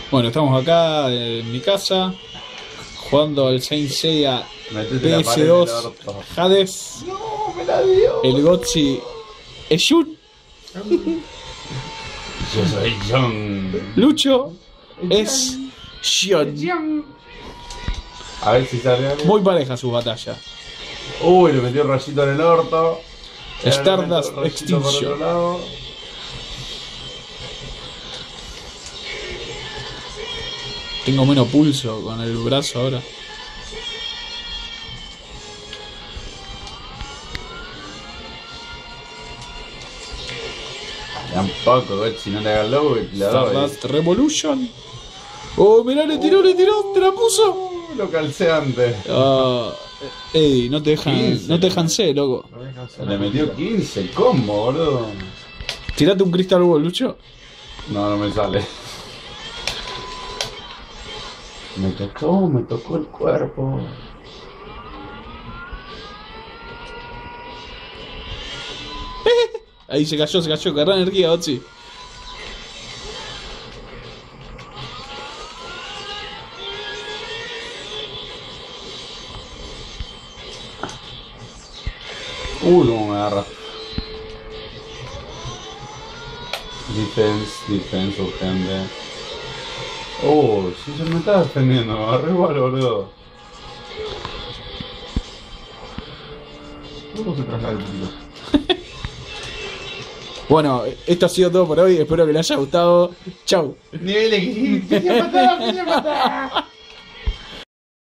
Bueno, estamos acá en mi casa jugando al Saint Seiya Metete la pared del PS2 orto. Hades. No, me la dio. El Gotchi es Jun. Yo soy John. Lucho es Xion. A ver si sale algo. Muy pareja su batalla. Uy, le metió el rayito en el orto. Stardust Ahora le meto el rayito por Extinction. otro lado. Tengo menos pulso con el brazo ahora. Tampoco, güey, si no te hagas loco, le doy. Stardust Revolution. Oh, mirá, le tiró, te la puso. Lo calcé antes. Ah, Eddie, no te dejan, 15. no te dejan ser, loco. Le metió 15 el combo, boludo. Tirate un Crystal Ball, Lucho. No, no me sale. Me tocó el cuerpo. Ahí se cayó, agarrá energía, Otzi. Cómo me agarra. Defense, urgente. Si se me está defendiendo, me agarré igual, boludo. ¿Cómo se traslada el tiro? Bueno, esto ha sido todo por hoy. Espero que les haya gustado. Chau. Nivel X, quería matar.